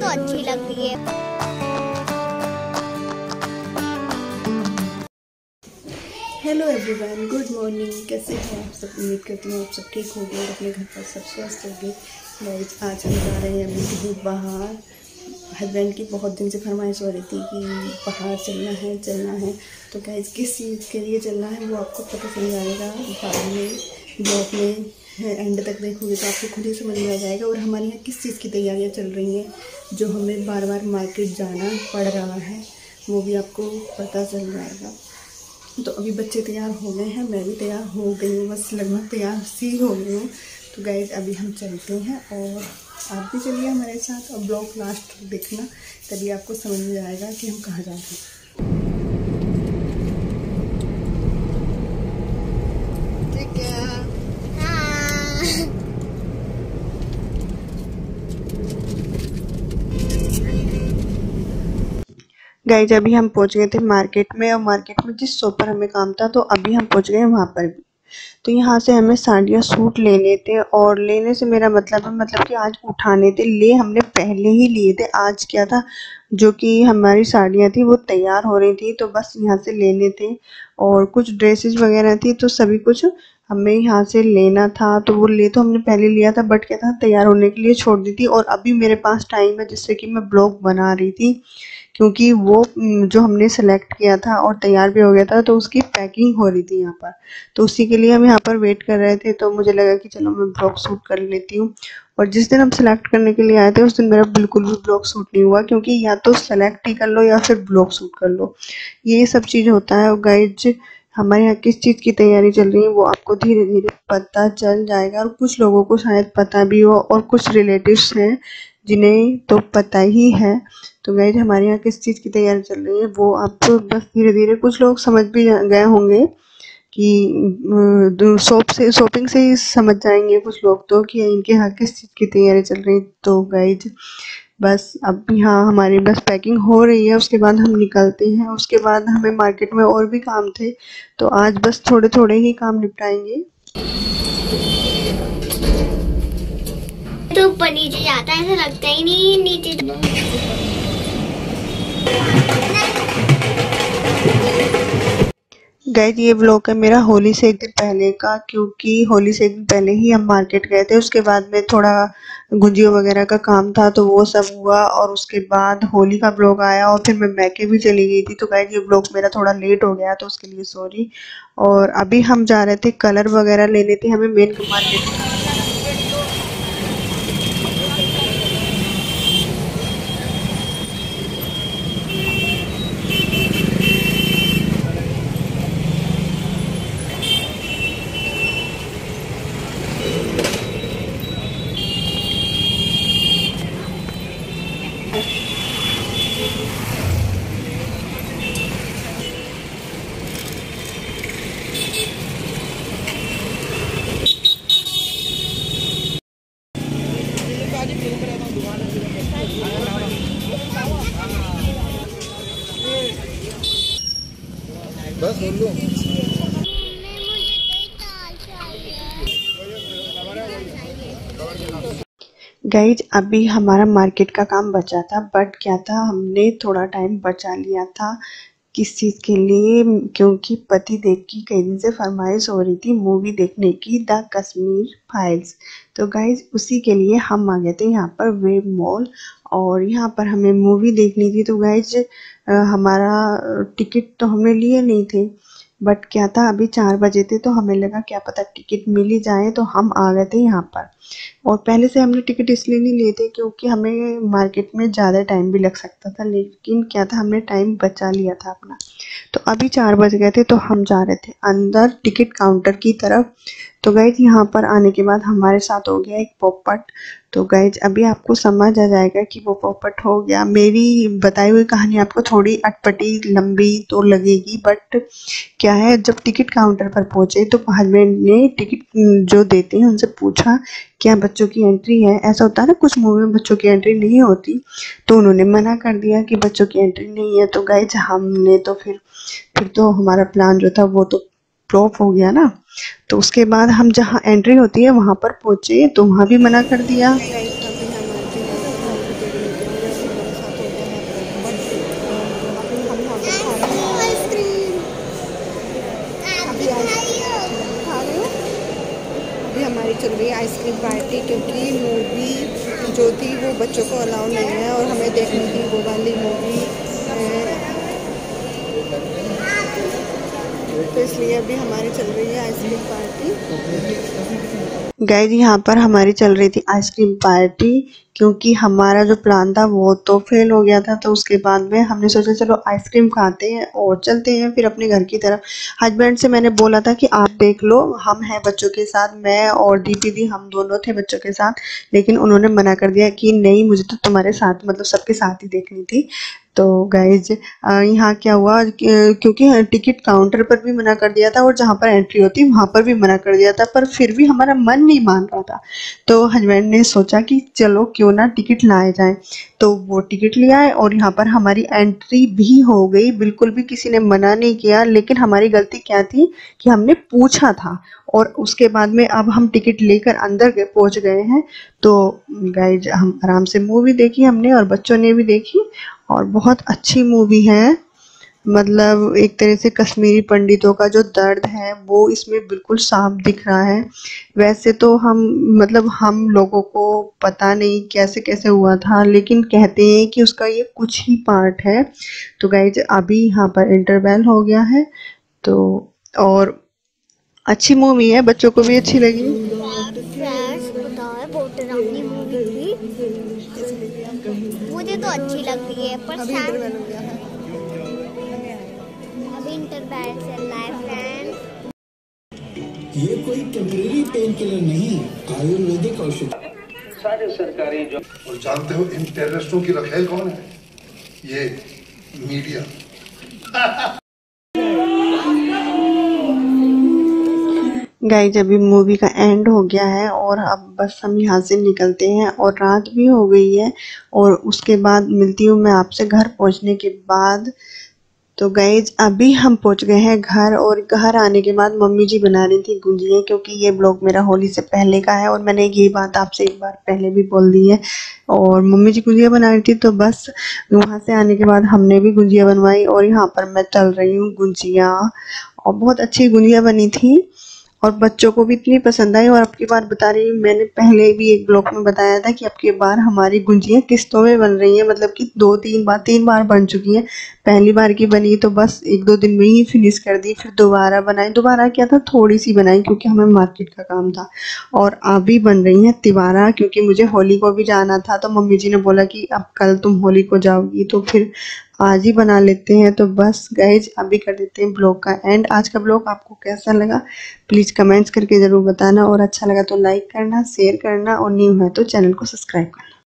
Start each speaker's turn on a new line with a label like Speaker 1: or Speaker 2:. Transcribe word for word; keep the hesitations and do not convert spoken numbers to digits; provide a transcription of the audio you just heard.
Speaker 1: तो अच्छी लगती है।
Speaker 2: Hello everyone, good morning. कैसे हैं आप सब? उम्मीद करती हूँ आप सब ठीक हो गए और अपने घर पर सब स्वस्थ हो गए। गाइस आज हम जा रहे हैं अभी कहीं बाहर। हस्बैंड की बहुत दिन से फरमाइश हो रही थी कि बाहर चलना है चलना है तो गाइस किस चीज़ के लिए चलना है वो आपको पता चल जाएगा बाद में। ब्लॉग में एंड तक देखोगे तो आपको खुद ही समझ में आ जाएगा। और हमारे यहाँ किस चीज़ की तैयारियाँ चल रही हैं जो हमें बार बार मार्केट जाना पड़ रहा है वो भी आपको पता चल जाएगा। तो अभी बच्चे तैयार हो गए हैं, मैं भी तैयार हो गई हूँ, बस लगभग तैयार सी हो गई हूँ। तो गाइस अभी हम चलते हैं और आप भी चलिए हमारे साथ और ब्लॉग लास्ट तक देखना, तभी आपको समझ में आएगा कि हम कहाँ जा रहे हैं। ठीक है। गाइस अभी हम पहुंच गए थे मार्केट में और मार्केट में जिस शॉप पर हमें काम था तो अभी हम पहुंच गए वहां पर भी। तो यहाँ से हमें साड़ियाँ सूट लेने थे और लेने से मेरा मतलब है मतलब कि आज उठाने थे, ले हमने पहले ही लिए थे। आज क्या था जो कि हमारी साड़ियाँ थी वो तैयार हो रही थी तो बस यहाँ से लेने थे और कुछ ड्रेसेस वगैरह थी तो सभी कुछ हमें यहाँ से लेना था। तो वो ले तो हमने पहले लिया था बट क्या था तैयार होने के लिए छोड़ दी थी और अभी मेरे पास टाइम है जिससे कि मैं ब्लॉग बना रही थी क्योंकि वो जो हमने सेलेक्ट किया था और तैयार भी हो गया था तो उसकी पैकिंग हो रही थी यहाँ पर। तो उसी के लिए हम यहाँ पर वेट कर रहे थे तो मुझे लगा कि चलो मैं ब्लॉग शूट कर लेती हूँ। और जिस दिन हम सेलेक्ट करने के लिए आए थे उस दिन मेरा बिल्कुल भी ब्लॉग शूट नहीं हुआ क्योंकि या तो सेलेक्ट ही कर लो या फिर ब्लॉग शूट कर लो, ये सब चीज़ होता है। और गाइज हमारे यहाँ किस चीज़ की तैयारी चल रही है वो आपको धीरे धीरे पता चल जाएगा और कुछ लोगों को शायद पता भी हो और कुछ रिलेटिव्स हैं जिन्हें तो पता ही है। तो गाइज हमारे यहाँ किस चीज़ की तैयारी चल रही है वो आपको बस धीरे धीरे कुछ लोग समझ भी गए होंगे कि शॉप से शॉपिंग से ही समझ जाएंगे कुछ लोग तो कि इनके यहाँ किस चीज़ की तैयारी चल रही है। तो गाइज बस अब यहाँ हमारी बस पैकिंग हो रही है, उसके बाद हम निकलते हैं। उसके बाद हमें मार्केट में और भी काम थे तो आज बस थोड़े थोड़े ही काम निपटाएंगे।
Speaker 1: तो ऊपर नीचे जाता है ऐसा लगता ही नहीं नीचे।
Speaker 2: गाइज ये व्लॉग है मेरा होली से एक दिन पहले का क्योंकि होली से एक दिन पहले ही हम मार्केट गए थे। उसके बाद में थोड़ा गुंजियों वगैरह का काम था तो वो सब हुआ और उसके बाद होली का व्लॉग आया और फिर मैं मैके भी चली गई थी। तो गाइज ये व्लॉग मेरा थोड़ा लेट हो गया तो उसके लिए सॉरी। और अभी हम जा रहे थे कलर वगैरह लेने थे हमें मेन मार्केट में।
Speaker 3: बस बोल लो।
Speaker 2: गाइज अभी हमारा मार्केट का काम बचा था बट क्या था हमने थोड़ा टाइम बचा लिया था किस चीज़ के लिए क्योंकि पति देव की कई दिन से फरमाइश हो रही थी मूवी देखने की, द कश्मीर फाइल्स। तो गाइज उसी के लिए हम आ गए थे यहाँ पर वेब मॉल और यहाँ पर हमें मूवी देखनी थी। तो गाइज हमारा टिकट तो हमने लिए नहीं थे बट क्या था अभी चार बजे थे तो हमें लगा क्या पता टिकट मिल ही जाए तो हम आ गए थे यहाँ पर। और पहले से हमने टिकट इसलिए नहीं लिए थे क्योंकि हमें मार्केट में ज़्यादा टाइम भी लग सकता था, लेकिन क्या था हमने टाइम बचा लिया था अपना। तो अभी चार बज गए थे तो हम जा रहे थे अंदर टिकट काउंटर की तरफ। तो गाइज यहाँ पर आने के बाद हमारे साथ हो गया एक पोपट। तो गाइज अभी आपको समझ आ जाएगा कि वो पोपट हो गया। मेरी बताई हुई कहानी आपको थोड़ी अटपटी लंबी तो लगेगी बट क्या है जब टिकट काउंटर पर पहुंचे तो हस्बैंड ने टिकट जो देते हैं उनसे पूछा क्या बच्चों की एंट्री है। ऐसा होता है ना कुछ मूवी में बच्चों की एंट्री नहीं होती तो उन्होंने मना कर दिया कि बच्चों की एंट्री नहीं है। तो गाइज हमने तो फिर फिर तो हमारा प्लान जो था वो तो फ्लॉप हो गया ना। तो उसके बाद हम जहाँ एंट्री होती है वहाँ पर पहुँचे तो वहाँ भी मना कर दिया। खा रहे हो? अभी हमारी चल रही है आइसक्रीम पार्टी, क्योंकि मूवी जो थी वो बच्चों को अलाउ नहीं है और हमें देखनी थी वो वाली मूवी, तो इसलिए अभी हमारी चल रही है आइसक्रीम पार्टी। गाइस यहाँ पर हमारी चल रही थी आइसक्रीम पार्टी, क्योंकि हमारा जो प्लान था वो तो फेल हो गया था। तो उसके बाद में हमने सोचा चलो आइसक्रीम खाते हैं और चलते हैं फिर अपने घर की तरफ। हस्बैंड से मैंने बोला था कि आप देख लो, हम हैं बच्चों के साथ, मैं और दीदी दी हम दोनों थे बच्चों के साथ, लेकिन उन्होंने मना कर दिया कि नहीं मुझे तो तुम्हारे साथ मतलब सबके साथ ही देखनी थी। तो गाइज यहाँ क्या हुआ, क्योंकि टिकट काउंटर पर भी मना कर दिया था और जहाँ पर एंट्री होती वहाँ पर भी मना कर दिया था, पर फिर भी हमारा मन नहीं मान रहा था। तो हस्बैंड ने सोचा कि चलो क्यों ना टिकट लाए जाए, तो वो टिकट ले आए और यहाँ पर हमारी एंट्री भी हो गई। बिल्कुल भी किसी ने मना नहीं किया, लेकिन हमारी गलती क्या थी कि हमने पूछा था और उसके बाद में अब हम टिकट लेकर अंदर गए पहुँच गए हैं। तो गाइज हम आराम से मूवी देखी हमने और बच्चों ने भी देखी और बहुत अच्छी मूवी है। मतलब एक तरह से कश्मीरी पंडितों का जो दर्द है वो इसमें बिल्कुल साफ दिख रहा है। वैसे तो हम मतलब हम लोगों को पता नहीं कैसे कैसे हुआ था, लेकिन कहते हैं कि उसका ये कुछ ही पार्ट है। तो गाइज अभी यहाँ पर इंटरवल हो गया है, तो और अच्छी मूवी है, बच्चों को भी अच्छी लगी।
Speaker 1: मुझे तो अच्छी लगती है, पर
Speaker 2: अभी इंटरवल हो गया है।
Speaker 1: अभी इंटरवल चल रहा है फ्रेंड्स।
Speaker 3: ये कोई टेम्परेरी पेन किलर नहीं, आयुर्वेदिक औषधि।
Speaker 4: सारे सरकारी जो
Speaker 5: और जानते हो इन टेररिस्टों की रखेल कौन है? ये मीडिया।
Speaker 2: गाइज अभी मूवी का एंड हो गया है और अब बस हम यहाँ से निकलते हैं और रात भी हो गई है, और उसके बाद मिलती हूँ मैं आपसे घर पहुँचने के बाद। तो गाइज अभी हम पहुँच गए हैं घर, और घर आने के बाद मम्मी जी बना रही थी गुंजिया, क्योंकि ये ब्लॉग मेरा होली से पहले का है और मैंने ये बात आपसे एक बार पहले भी बोल दी है। और मम्मी जी गुंजिया बना रही थी, तो बस वहाँ से आने के बाद हमने भी गुंजिया बनवाई और यहाँ पर मैं तल रही हूँ गुंजिया, और बहुत अच्छी गुंजिया बनी थी और बच्चों को भी इतनी पसंद आई। और अब की बार बता रही हूँ, मैंने पहले भी एक ब्लॉग में बताया था कि अब की बार हमारी गुंजियाँ किस्तों में बन रही हैं, मतलब कि दो तीन बार तीन बार बन चुकी हैं। पहली बार की बनी तो बस एक दो दिन में ही फिनिश कर दी, फिर दोबारा बनाई, दोबारा क्या था थोड़ी सी बनाई क्योंकि हमें मार्केट का काम था। और अभी बन रही है तिवारा, क्योंकि मुझे होली को भी जाना था, तो मम्मी जी ने बोला कि अब कल तुम होली को जाओगी तो फिर आज ही बना लेते हैं। तो बस गाइज अभी कर देते हैं ब्लॉग का एंड। आज का ब्लॉग आपको कैसा लगा प्लीज़ कमेंट्स करके ज़रूर बताना, और अच्छा लगा तो लाइक करना, शेयर करना, और न्यू है तो चैनल को सब्सक्राइब करना।